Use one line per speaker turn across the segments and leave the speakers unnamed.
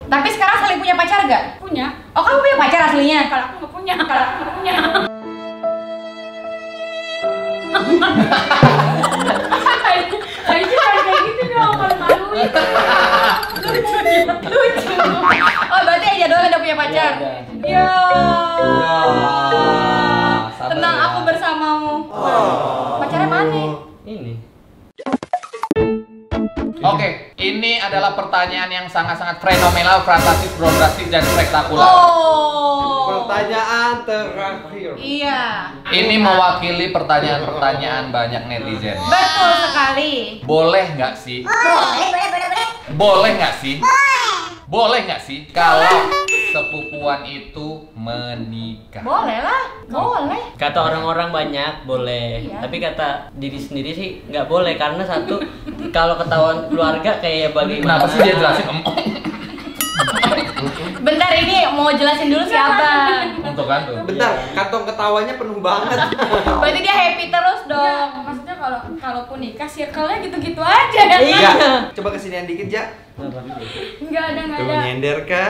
Tapi sekarang saling punya pacar gak?
Punya.
Oh, kamu punya pacar aslinya?
Kalau aku nggak punya, kalau aku nggak punya. Kayak gitu dong, kalau malu.
Lucu. Oh, berarti aja doang udah punya pacar? Ya. Tenang, aku bersamamu. Pacarnya mana?
Ini.
Oke, ini adalah pertanyaan yang sangat-sangat fenomenal, fantastis, bombastis, dan spektakular.
Oh.
Pertanyaan terakhir.
Iya.
Ini mewakili pertanyaan-pertanyaan banyak netizen.
Betul sekali.
Boleh nggak sih?
Boleh.
Boleh nggak sih? Boleh nggak sih kalau sepupuan itu menikah?
Boleh lah, boleh.
Kata orang-orang banyak boleh,
Iya.
tapi kata diri sendiri sih nggak boleh karena satu kalau ketahuan keluarga kayak bagaimana?
Kenapa sih dia jelasin?
Bentar, ini mau jelasin dulu siapa.
Untuk kan tuh.
Bentar, kantong ketawanya penuh banget.
Berarti dia happy terus
Ya,
dong.
maksudnya kalaupun nikah circle-nya gitu-gitu aja.
Iya.
Coba kesinian dikit, Ja.
Enggak ada.
Tuh, nyender kah?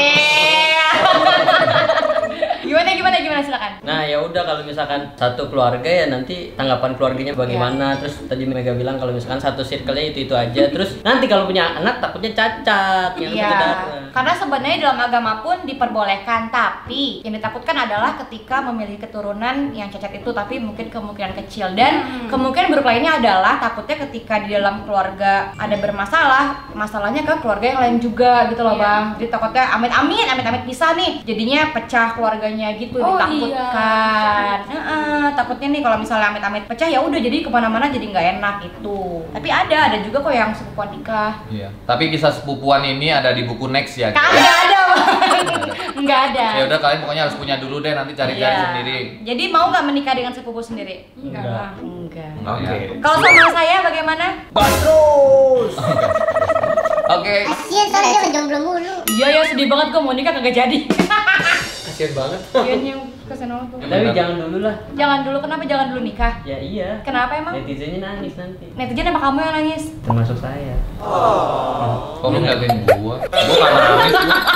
Gimana silakan.
Nah ya udah kalau misalkan satu keluarga ya nanti tanggapan keluarganya bagaimana. Terus tadi Mega bilang kalau misalkan satu circle-nya itu aja. Terus nanti kalau punya anak takutnya cacat yang
Iya,
saudara.
karena sebenarnya dalam agama pun diperbolehkan, tapi yang ditakutkan adalah ketika memiliki keturunan yang cacat itu, tapi mungkin kemungkinan kecil, dan kemungkinan buruk lainnya adalah takutnya ketika di dalam keluarga ada bermasalah, masalahnya ke keluarga yang lain juga gitu loh.
Iya.
Bang. Jadi takutnya amit-amit bisa nih, jadinya pecah keluarganya gitu,
Oh,
ditakutkan. Takutnya nih kalau misalnya amit-amit pecah ya udah jadi kemana-mana jadi nggak enak gitu. Tapi ada juga kok yang sepupuan nikah.
Iya. Tapi kisah sepupuan ini ada di buku Next ya.
Kagak ada, Bang. Nggak ada.
Ya udah kalian pokoknya harus punya dulu deh, nanti cari-cari
Iya.
sendiri.
Jadi mau nggak menikah dengan sepupu sendiri?
Enggak
Enggak.
lah.
Enggak.
Oke.
Kalau sama saya bagaimana?
Terus.
Oke.
Kasian soalnya dia menjomblo mulu.
Iya ya, sedih banget gue mau nikah kagak jadi.
Kasian banget.
Iya yang kesana tuh.
Tapi jangan dulu lah.
Jangan dulu, kenapa jangan dulu nikah?
Ya iya.
Kenapa emang?
Netizennya nangis nanti.
Netizen emang kamu yang nangis?
Termasuk saya.
Kok lu ngeliatin gua? Gua nggak nangis.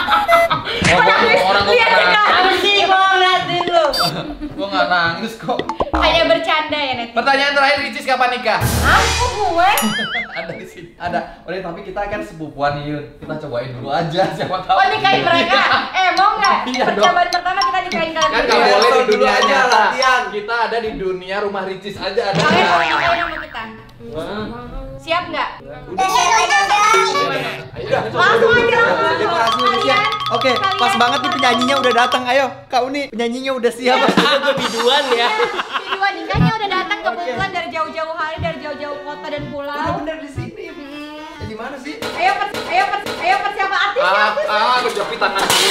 Orang gua
Lihat
nggak nangis.
sekarang sih gue ngeliatin lu.
Gua nggak nangis kok.
Hanya bercanda ya netizen.
Pertanyaan terakhir, Ricis kapan nikah?
Aku gue.
Ada di sini. Ada. Udah, tapi kita kan sepupuan nih. Kita cobain dulu aja, siapa tahu.
Oh nikahin mereka? Mau nggak?
Iya dong.
Percobaan pertama kita nikahin kalian
Kan
berdua.
nggak boleh di
Dulu
dunia
aja,
nyata.
latihan.
Kita ada di dunia rumah Ricis aja ada.
Kalian mau nikahin sama kita?
Wah.
Siap nggak?
Udah guys.
Langsung aja.
Dekorasi udah siap. Oke, pas banget nih penyanyinya udah datang. Ayo, Kak Uni, penyanyinya udah siap.
Gue biduan ya.
Kedua nikahnya udah datang kebetulan dari jauh-jauh hari, dari jauh-jauh kota dan
Udah
pulau.
bener di sini. Di mana sih?
Ayo persiapan artis ya.
Aku jepit tangan gue.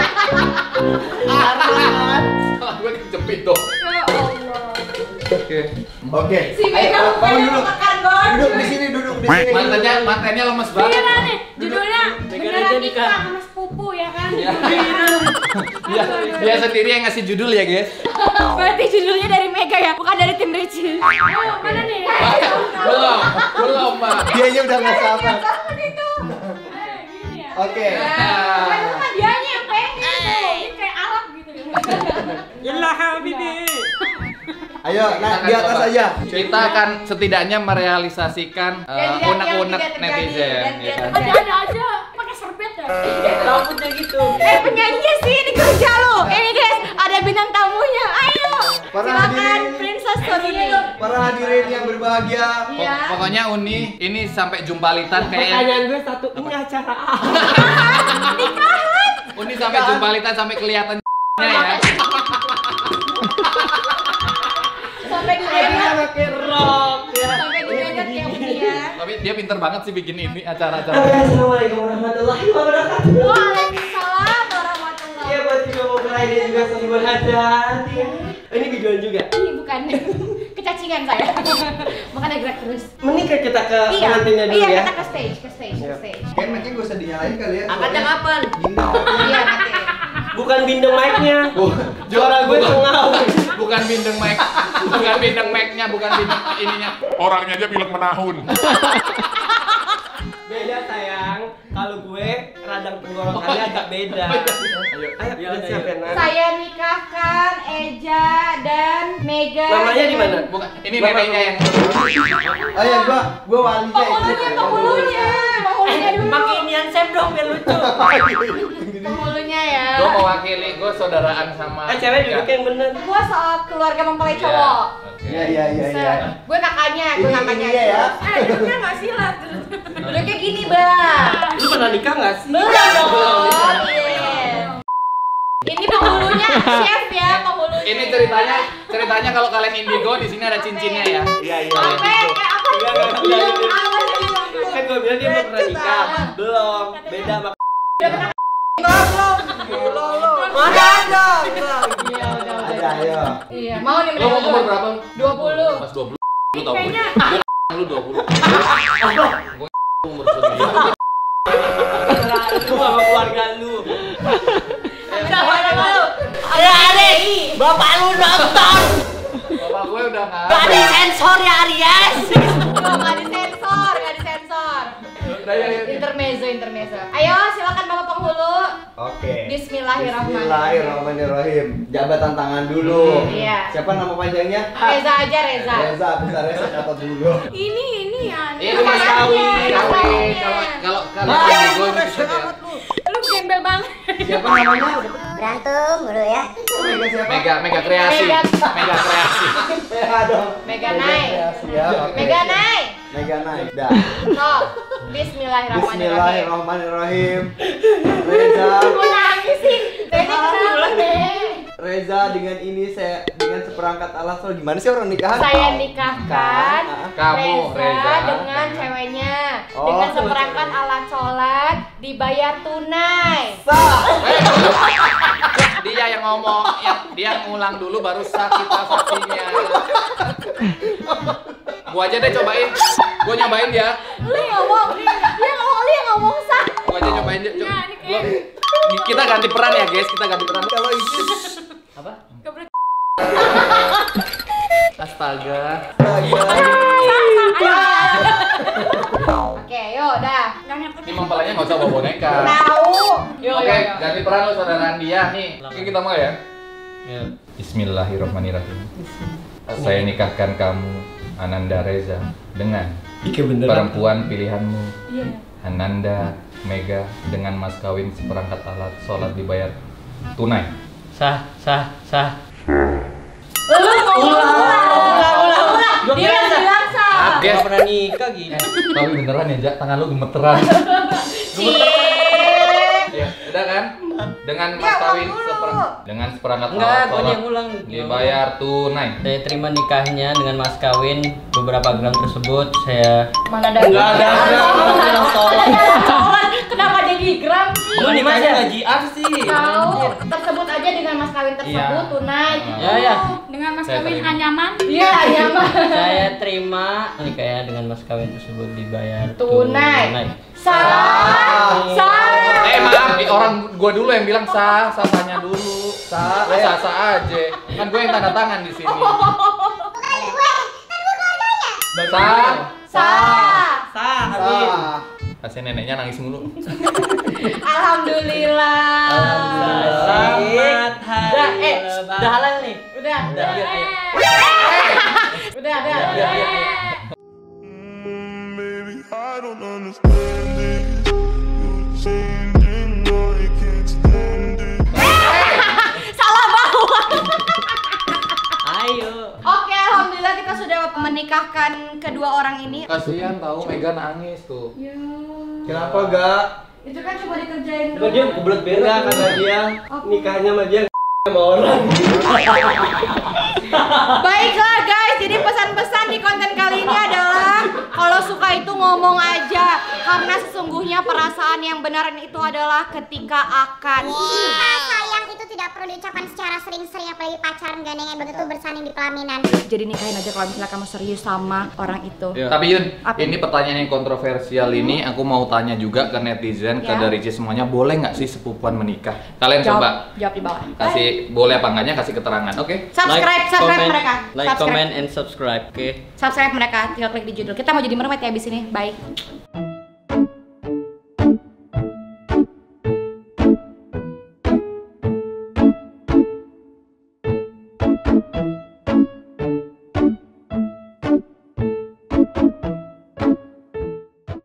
Salah gue dijepit dong.
Ya Allah.
Oke.
Si Mega
Ayo,
mukanya
bangun dulu.
makan banget.
Duduk di sini, duduk di sini.
Mantannya lemes banget.
Iya nih, judulnya
Megan
beneran
aja
nikah
nikah.
sama sepupu ya kan?
Dia sendiri yang ngasih judul ya, guys.
Berarti judulnya dari Mega ya, bukan dari tim Richie.
Ayo, mana nih?
Belum, Pak.
Dianya udah nggak sabar.
Gini ya.
Oke.
Bukan sama dianya yang pengen.
Ini kayak Arab gitu ya.
Yalah habibi.
Ayo, nah di atas aja.
Kita akan setidaknya merealisasikan
Dan tidak-
unek-unek
yang tidak terjadi,
netizen.
dan
Ya
tidak
kan?
Ada aja pakai serbet ya.
Rambutnya gitu.
Penyanyinya sih ini kerja lo. Ini guys, ada bintang tamunya. Ayo.
Para
Silakan
hadirin.
Princess Soruni.
Para hadirin yang berbahagia.
Iya.
Pokoknya Uni ini sampai jumpalitan kayak
Pertanyaan gue satu, ini acara apa?
Uni sampai jumpalitan sampai kelihatan ya.
Sampai kelihatan.
pakai rok ya.
Sampai dinyanyat kayak Uni ya.
Tapi dia pinter banget sih bikin ini acara-acara.
Assalamualaikum warahmatullahi wabarakatuh.
Waalaikumsalam warahmatullahi.
Iya buat juga mau mulai dia juga sambut hadat. Oh, ini videoan juga.
Ini bukan kecacingan saya. Makanya gerak terus.
Menikah kita ke
Iya.
pengantinnya dulu
Iya,
ya.
kita ke stage.
Kan mic-nya gak usah dinyalain kali ya.
Angkatnya kapan?
Gini.
Iya, nanti.
Bukan bindeng mic-nya. Suara gue
Bukan.
sengau.
Bukan bindeng mic, bukan bindeng mic-nya, bukan bindeng ininya.
Orangnya aja bilang menahun.
Beda sayang.
Kalau gue radang tenggorokannya agak beda. Ayo, siapa yang nanya?
Saya nikahkan Eja dan Mega.
Namanya di mana?
Bukan, ini neneknya yang
Oh ya, gua walinya.
Penghulunya dulu.
Pakai inian sep dong biar lucu.
Penghulunya ya.
gue mewakili, gue saudaraan sama
Cewek duduk yang bener.
Gua soal keluarga mempelai
Iya,
cowok.
oke.
Iya.
Gue kakaknya,
Ini ya.
Duduknya nggak silat.
Duduknya gini, Bang.
Lu pernah nikah nggak sih?
Belum dong. Iya. Ini penghulunya chef ya, penghulunya.
Ini ceritanya kalau kalian indigo di sini ada cincinnya ya.
Iya.
Apa?
Kan gue bilang dia belum pernah nikah. Belum. Beda sama mana ada?
Ada, ayo.
Iya, mau nih
Lo mau umur berapa?
20.
Pas 20. Lu tau gue.
Kayaknya
Lu 20. Gue umur 9.
Lu sama keluarga lu.
Ada.
Bapak lu nonton.
Bapak gue udah nggak
Gak
ada.
disensor ya Aries.
Nggak disensor. Intermezzo. Ayo, silakan Bapak penghulu.
Oke.
Bismillahirrahmanirrahim.
Bismillahirrahmanirrahim. Jabatan tangan dulu.
Iya.
Siapa nama panjangnya?
Reza aja, Reza.
Bisa Reza catat dulu.
ini ya.
Ini mas kawin. Kalau kalian indigo ini bisa ya.
Lu gembel banget.
Siapa namanya?
Berantem mulu ya.
Mega siapa?
Mega kreasi. Mega kreasi.
Mega dong.
Mega naik.
Kreasi ya, oke.
Mega naik.
Mega naik. Dah.
Sok. Bismillahirrahmanirrahim.
Bismillahirrahmanirrahim. Reza,
Gue nangis sih. Reza kenapa deh?
Reza dengan seperangkat alat sholat. Gimana sih orang nikahan?
Saya nikahkan
Kamu, Reza.
dengan ceweknya
Oh.
dengan seperangkat alat sholat dibayar tunai.
Sah.
Dia yang ngomong, dia ngulang dulu baru sah kita saksinya. Gua aja deh cobain. Gua nyobain ya.
Lu yang ngomong sah.
Gua aja cobain deh.
Enggak, ini kayak
Kita ganti peran ya, guys. Kita ganti peran.
Kalau itu
Apa?
Astaga.
Oke, yuk dah.
Ini mempelainya nggak usah bawa boneka.
Tahu.
Oke, ganti peran lu saudaraan dia nih. Oke, kita mulai ya.
Ya.
Bismillahirrahmanirrahim. Saya nikahkan kamu, Ananda Reza, dengan
Ike beneran.
perempuan pilihanmu,
Iya.
Ananda Mega, dengan mas kawin seperangkat alat sholat dibayar tunai.
Sah.
Lu ulang. Dia yang bilang sah.
Maaf, guys.
Gak pernah nikah gini.
Tapi beneran ya, Jak, tangan lu gemeteran. Ya, udah kan? Dengan mas kawin seperangkat
Enggak,
alat
gue
sholat
yang ulang.
dibayar tunai.
Saya terima nikahnya dengan mas kawin. Beberapa gram tersebut saya
Mana ada?
Enggak ada gram.
Sholat. Kenapa jadi gram?
Lu nikahnya ngaji apa sih?
Tahu. Tersebut aja dengan mas kawin tersebut
Iya.
tunai.
ya.
Dengan mas
Saya
kawin
terima.
anyaman.
Iya, iya mah.
Saya terima nikahnya dengan mas kawin tersebut dibayar
Tunai. Sah.
Maaf, orang gua dulu yang bilang sah, sahnya dulu. Sah aja. Kan gue yang tanda tangan di sini. Sah.
Amin.
Kasih neneknya nangis mulu.
Alhamdulillah.
Selamat hari
Udah halal nih.
Udah. Udah.
Baby, I don't understand this. You're changing, I can't stand it.
Salah bawa.
Ayo.
Oke, alhamdulillah kita sudah menikahkan kedua orang ini.
Kasihan tahu Mega nangis tuh.
Kenapa gak?
Itu kan cuma dikerjain
Cuma dia kebelet beda karena dia nikahnya sama dia sama orang.
Baiklah guys, jadi pesan-pesan di konten kali ini adalah kalau suka itu ngomong aja, karena sesungguhnya perasaan yang benar itu adalah ketika akan
Sayang itu tidak perlu diucapkan secara sering-sering, apalagi pacaran gandengan begitu bersanding di pelaminan.
jadi nikahin aja kalau misalnya kamu serius sama orang itu.
Tapi Yun,
Apa?
ini pertanyaan yang kontroversial ini aku mau tanya juga ke netizen, ke
Ya.
dari semuanya, boleh nggak sih sepupuan menikah? Kalian coba
Jawab di bawah.
kasih boleh apa enggaknya, kasih keterangan, oke?
Subscribe mereka.
Like,
Subscribe.
comment, and subscribe. Oke.
Subscribe mereka, tinggal klik di judul. Kita mau jadi mermaid ya abis ini. Bye.
Bye.